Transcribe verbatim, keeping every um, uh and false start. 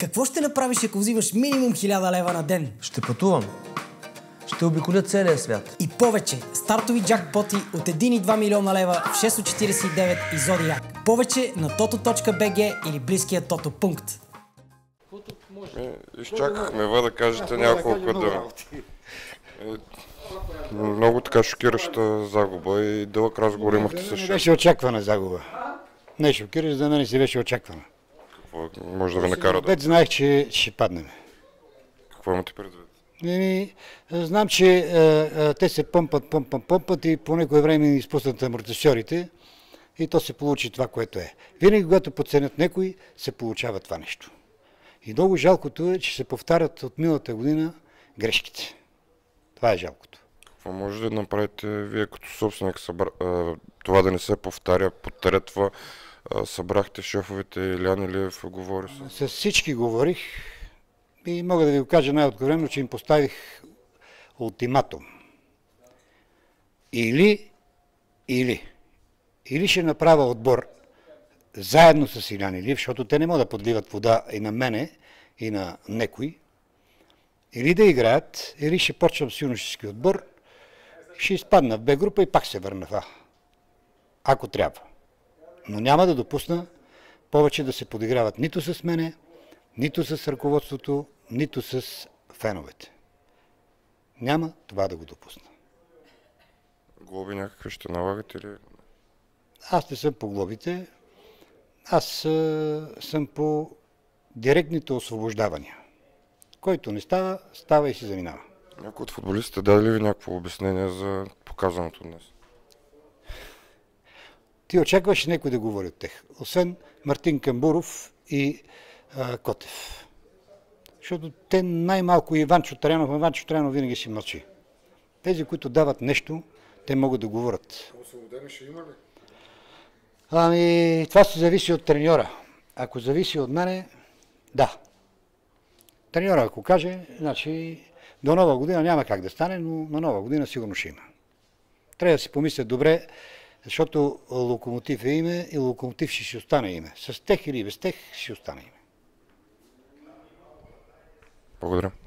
Какво ще направиш, ако взимаш минимум хиляда лева на ден? Ще пътувам. Ще обиколя целия свят. И повече. Стартови джакпоти от един и два милиона лева в шест четиридесет и девет и Зодиак. Повече на тото точка би джи или близкия тото пункт. Изчакахме ва да кажете няколко думи. Много така шокираща загуба и дълъг разговор имахте с Не беше очаквана загуба. Не шокираш, за мен си беше очаквана. Какво може да ви накара да... Вече знаех, че ще паднем. Какво имате предвид? Еми, знам, че а, а, те се пъмпат, пъмпат, пъмпат и по някое време изпуснат амортисьорите и то се получи това, което е. Винаги, когато подценят някой, се получава това нещо. И много жалкото е, че се повтарят от миналата година грешките. Това е жалкото. Какво може да направите вие като собственик, събра... това да не се повтаря, подтретва, събрахте шефовете Илиян Илиев, говори се? С всички говорих и мога да ви го кажа най-откровено, че им поставих ултиматум. Или, или, или ще направя отбор заедно с Илиян Илиев, защото те не могат да подливат вода и на мене, и на некои, или да играят, или ще почвам с юношески отбор, ще изпадна в Б група и пак се върна в А. Ако трябва. Но няма да допусна повече да се подиграват нито с мене, нито с ръководството, нито с феновете. Няма това да го допусна. Глоби някакви ще налагате ли? Аз не съм по глобите. Аз а, съм по директните освобождавания. Който не става, става и си заминава. Някой от футболистите даде ли ви някакво обяснение за показаното днес? Ти очакваш някой да говори от тех, освен Мартин Камбуров и а, Котев. Защото те най-малко и Иванчо Тарянов, Иванчо Тарянов винаги си мълчи. Тези, които дават нещо, те могат да говорят. Освободени ще има ли? Ами, това се зависи от треньора. Ако зависи от мене, да. Треньора, ако каже, значи до нова година няма как да стане, но на нова година сигурно ще има. Трябва да си помислят добре, защото Локомотив е име и Локомотив ще си остане име. С тех или без тех ще остане име. Благодаря.